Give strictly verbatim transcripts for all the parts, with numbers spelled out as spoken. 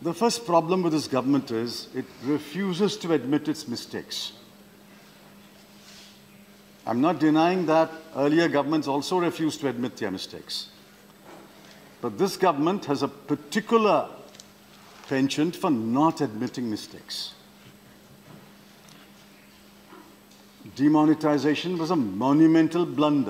The first problem with this government is it refuses to admit its mistakes. I'm not denying that earlier governments also refused to admit their mistakes. But this government has a particular penchant for not admitting mistakes. Demonetization was a monumental blunder.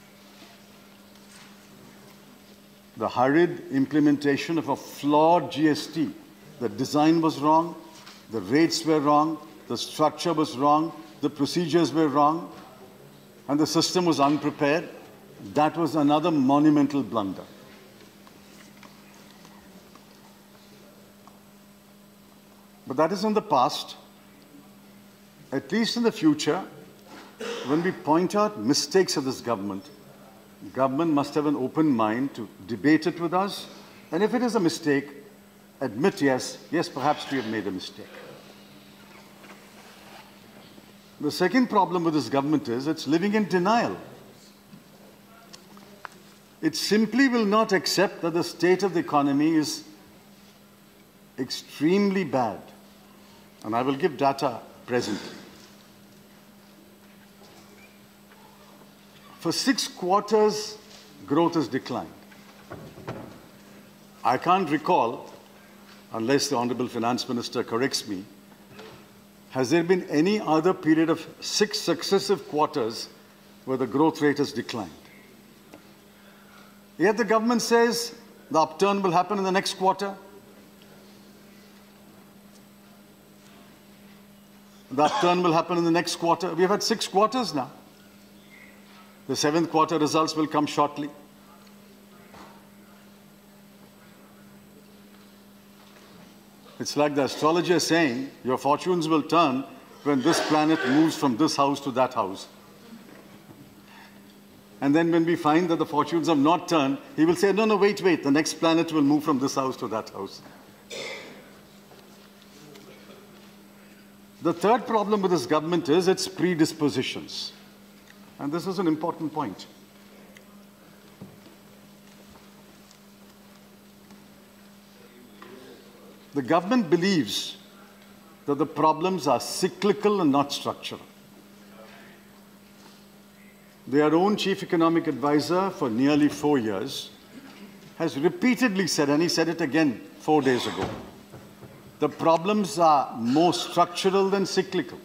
The hurried implementation of a flawed G S T. The design was wrong, the rates were wrong, the structure was wrong, the procedures were wrong, and the system was unprepared. That was another monumental blunder. But that is in the past. At least in the future, when we point out mistakes of this government, government must have an open mind to debate it with us, and if it is a mistake, admit, yes, yes, perhaps we have made a mistake. The second problem with this government is it's living in denial. It simply will not accept that the state of the economy is extremely bad. And I will give data presently. For six quarters, growth has declined. I can't recall, unless the Honorable Finance Minister corrects me, has there been any other period of six successive quarters where the growth rate has declined? Yet the government says the upturn will happen in the next quarter. The upturn will happen in the next quarter. We have had six quarters now. The seventh quarter results will come shortly. It's like the astrologer saying, your fortunes will turn when this planet moves from this house to that house. And then when we find that the fortunes have not turned, he will say, no, no, wait, wait, the next planet will move from this house to that house. The third problem with this government is its predispositions. And this is an important point. The government believes that the problems are cyclical and not structural. Their own chief economic advisor for nearly four years has repeatedly said, and he said it again four days ago, the problems are more structural than cyclical.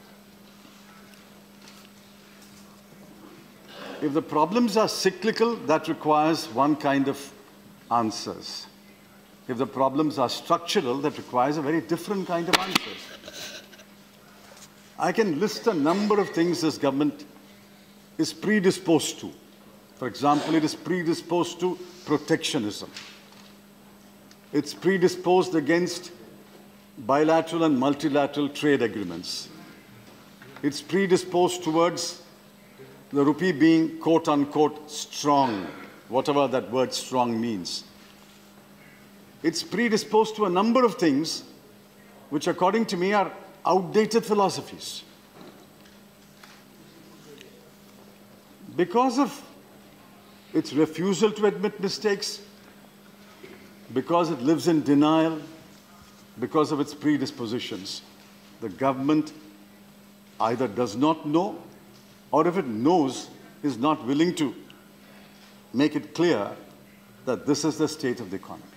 If the problems are cyclical, that requires one kind of answers. If the problems are structural, that requires a very different kind of answers. I can list a number of things this government is predisposed to. For example, it is predisposed to protectionism. It's predisposed against bilateral and multilateral trade agreements. It's predisposed towards the rupee being quote-unquote strong, whatever that word strong means. It's predisposed to a number of things which, according to me, are outdated philosophies. Because of its refusal to admit mistakes, because it lives in denial, because of its predispositions, the government either does not know, or if it knows, is not willing to make it clear that this is the state of the economy.